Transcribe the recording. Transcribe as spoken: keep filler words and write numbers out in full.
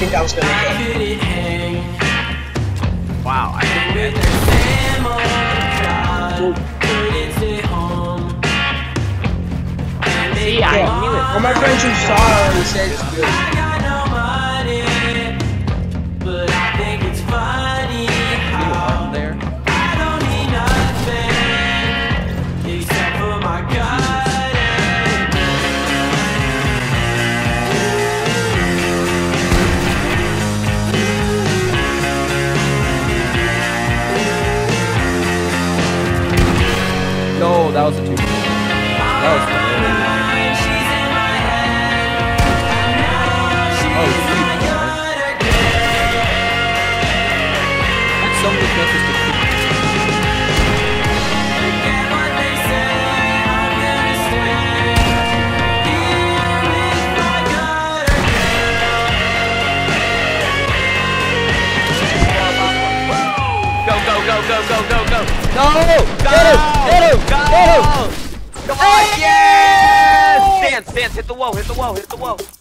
think I was gonna go. Wow, I think See, I Yeah. knew it. All my friends who saw it already said it's good. There. No, that was a two. That was Oh, sweet. That's so many chances to keep. Go, go, go, go, go, go, go. No! Get him! Get him! Go! Get him! Come on, yes! Dance, dance, hit the wall, hit the wall, hit the wall.